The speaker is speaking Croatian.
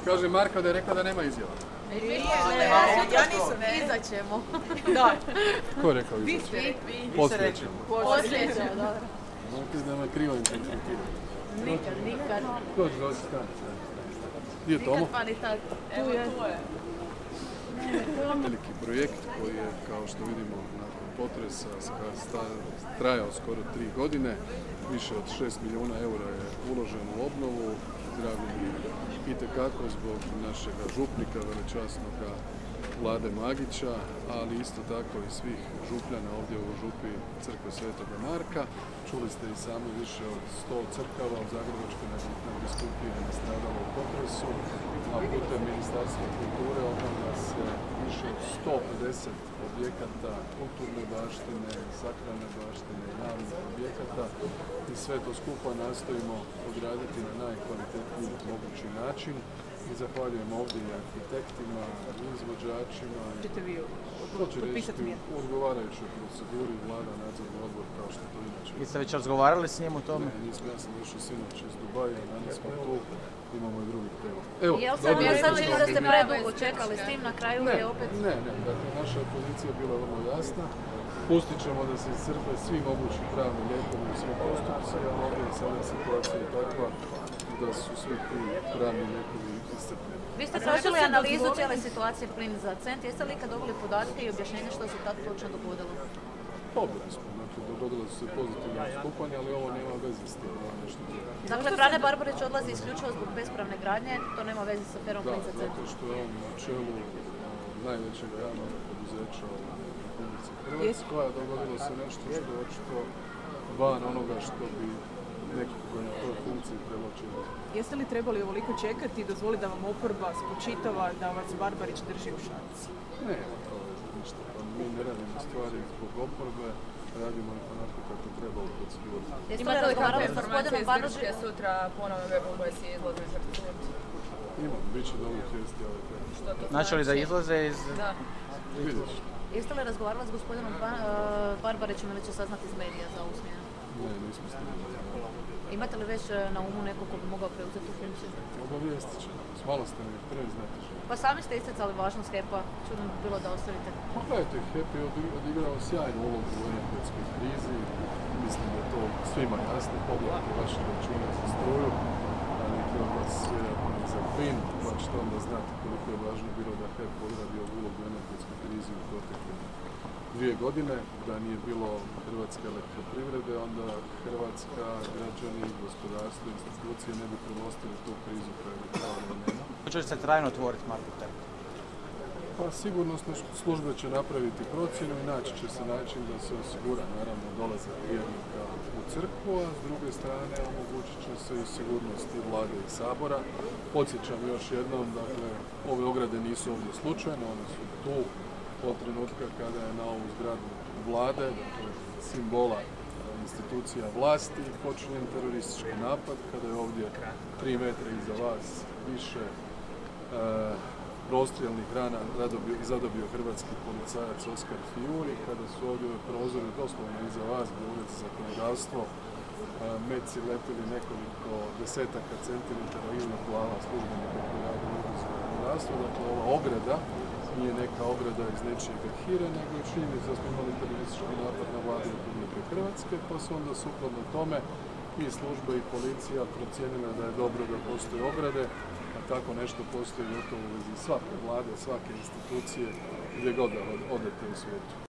Kaže Marka da je rekla da nema izjava. Ja nisam. Izaćemo. Da. Ko je rekao izaćemo? Poslije ćemo. Poslije ćemo, dobro. Možete da me krivo interpretirati. Nikad. Dođi, dođi stani. Gdje je Tomo? Nikad pa ni tak. Evo tu je. Veliki projekt koji je, kao što vidimo, nakon potresa trajao skoro 3 godine. Više od 6 milijuna eura je uloženo u obnovu. Zdravljen itekako zbog našega župnika, velečasnoga Vlade Magića, ali isto tako i svih župljana ovdje u župi crkve Svetoga Marka. Čuli ste i sami, više od 100 crkava u Zagrebačkoj nadbiskupiji je nastradalo u potresu, a putem Ministarstva kulture obnavlja se više od 150 objekata kulturne baštine, sakralne baštine, javnih objekata i sve to skupa nastojimo odraditi na najkvalitetniji mogući način. I zahvaljujem ovdje i arhitektima, i izvođačima. Ćete vi potpisati mir? U odgovarajućoj proceduri Vlada, nadzorni odbor, kao što to inače. Jeste već razgovarali s njim o tome? Ne, nismo, ja sam došao sinoć iz Dubaja, danas smo tu, imamo i drugih tema. Jel sam vidio da ste predugo čekali s tim, na kraju je opet... Ne, dakle, naša pozicija je bila vrlo jasna. Pustit ćemo da se iscrpe svi mogući pravni lijekovi u svim postupci, a ovdje je sada situacija takva da su svi ti pravni lijekovi iscrpljeni. Vi ste tražili analizu cijele situacije plin za cent. Jeste li ikad dobili podatke i objašnjenje što se tad točno dogodilo? Dobili smo, dakle, dogodilo su se pozitivne postupanje, ali ovo nema veze s tim, ovo je nešto drugo. Dakle, Barbarić odlazi isključivo zbog bespravne gradnje, to nema veze sa aferom plin za cent? Da, zato što je on na čelu najvećeg javnog poduzeća u Republici Hrvatskoj, a dogodilo se nešto što je očito van onoga što bi neki koji na toj funkciji trebao činiti. Jeste li trebali ovoliko čekati i dozvoliti da vam oporba spočitava da vas Barbarić drži u šaci? Ne, to je ništa. Mi ne radimo stvari zbog oporbe, radimo ih onako kako treba u proceduri. Imate li kakve informacije iz Grčke sutra ponovno webom koje si izlaze iz Grčke? Imam, bit će dobrih vijesti ove teme. Znači li da izlaze iz... Da. Vidjet ćete. Jeste li razgovarali s gospodinom Barbarićem ili će saznati iz medija za ovu smjenu? Ne, nismo s tim. Imate li već na umu neko ko bi mogao preuzeti tu funkciju? Obavijestit ćemo. Malo ste mi preznati. Pa sami ste isticali važnost HEP-a. Čudno bi bilo da ostavite. Pa gledajte, HEP je odigrao sjajnu ulogu u energetskoj krizi. Mislim da je to svima jasno. Pogledajte vaše račune za struju, ali htio vas za plin, pa ćete onda znati koliko je važno bilo da HEP odradi ovu ulogu u energetskoj krizi u protekle 2 godine, da nije bilo Hrvatske elektroprivrede, onda Hrvatska, građani, gospodarstvo, institucije ne bi premostili tu krizu koja bi kao da nema. Hoće li se trajno otvoriti Marku trg? Pa sigurnosne službe će napraviti procjenu i naći će se način da se osigura naravno dolazak vjernika u crkvu, a s druge strane omogućit će se i sigurnost i Vlade i Sabora. Podsjećam još jednom, dakle, ove ograde nisu ovdje slučajno, one su tu od trenutka kada je na ovu zgradu Vlade, dakle simbola institucija vlasti, počinjen teroristički napad, kada je ovdje 3 metra iza vas više prostrijelnih rana zadobio hrvatski policajac Oskar Fiuri, kada su ovdje prozori doslovno iza vas, gdje ured za zakonodavstvo, meci lepili nekoliko desetaka centimetara iznad glava službenika koji rade u uredu za zakonodavstvo. Dakle, ova ograda nije neka ograda iz nečijeg hira, nego je činjenica da smo imali teroristički napad na vladu Republike Hrvatske, pa su onda sukladno tome i službe i policija procijenila da je dobro da postoje ograde, a tako nešto postoji gotovo u vezi svake vlade, svake institucije, gdje god da odete u svijetu.